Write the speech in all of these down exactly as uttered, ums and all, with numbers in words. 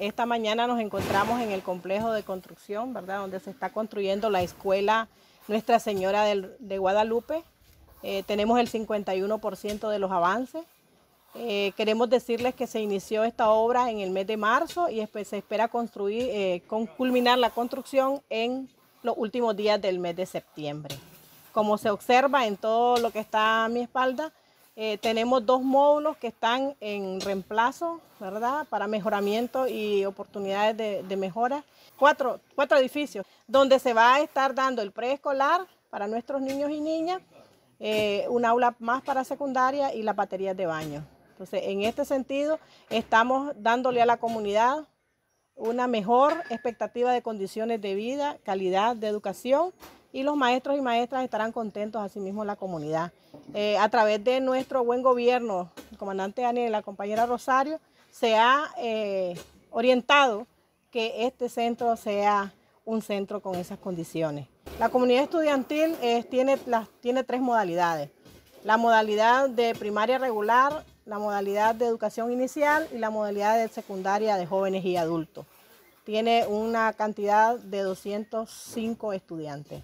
Esta mañana nos encontramos en el complejo de construcción, ¿verdad?, donde se está construyendo la escuela Nuestra Señora del, de Guadalupe. Eh, tenemos el cincuenta y uno por ciento de los avances. Eh, queremos decirles que se inició esta obra en el mes de marzo y se espera construir, eh, con, culminar la construcción en los últimos días del mes de septiembre. Como se observa en todo lo que está a mi espalda, eh, tenemos dos módulos que están en reemplazo, ¿verdad?, para mejoramiento y oportunidades de, de mejora. Cuatro, cuatro edificios donde se va a estar dando el preescolar para nuestros niños y niñas, eh, un aula más para secundaria y las baterías de baño. Entonces, en este sentido, estamos dándole a la comunidad una mejor expectativa de condiciones de vida, calidad de educación, y los maestros y maestras estarán contentos, asimismo la comunidad. Eh, a través de nuestro buen gobierno, el comandante Daniel y la compañera Rosario, se ha eh, orientado que este centro sea un centro con esas condiciones. La comunidad estudiantil eh, tiene, las, tiene tres modalidades: la modalidad de primaria regular, la modalidad de educación inicial y la modalidad de secundaria de jóvenes y adultos. Tiene una cantidad de doscientos cinco estudiantes.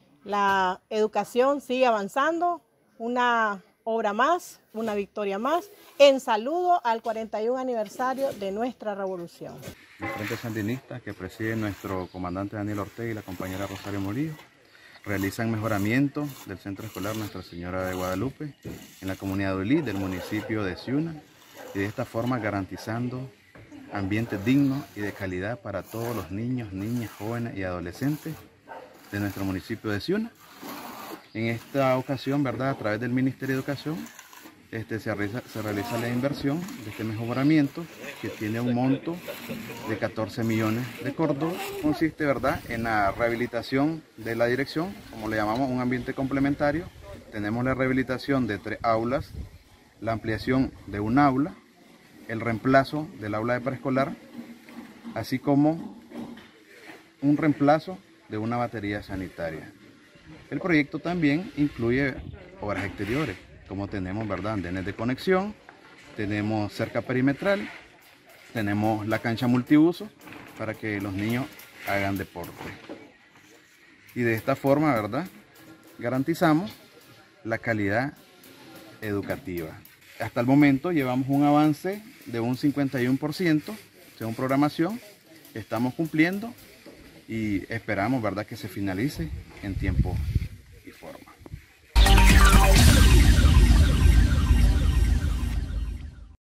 La educación sigue avanzando, una obra más, una victoria más, en saludo al cuarenta y un aniversario de nuestra revolución. El Frente Sandinista, que preside nuestro comandante Daniel Ortega y la compañera Rosario Murillo, realizan mejoramiento del centro escolar Nuestra Señora de Guadalupe en la comunidad de Olí, del municipio de Ciuna, y de esta forma garantizando ambientes dignos y de calidad para todos los niños, niñas, jóvenes y adolescentes de nuestro municipio de Ciuna. En esta ocasión, ¿verdad?, a través del Ministerio de Educación, este, se, realiza, se realiza la inversión de este mejoramiento, que tiene un monto de catorce millones de córdobas. Consiste, ¿verdad?, en la rehabilitación de la dirección, como le llamamos, un ambiente complementario. Tenemos la rehabilitación de tres aulas, la ampliación de un aula, el reemplazo del aula de preescolar, así como un reemplazo de una batería sanitaria. El proyecto también incluye obras exteriores, como tenemos, ¿verdad?, andenes de conexión, tenemos cerca perimetral, tenemos la cancha multiuso para que los niños hagan deporte. Y de esta forma, ¿verdad?, garantizamos la calidad educativa. Hasta el momento llevamos un avance de un cincuenta y uno por ciento según programación. Estamos cumpliendo y esperamos, ¿verdad?, que se finalice en tiempo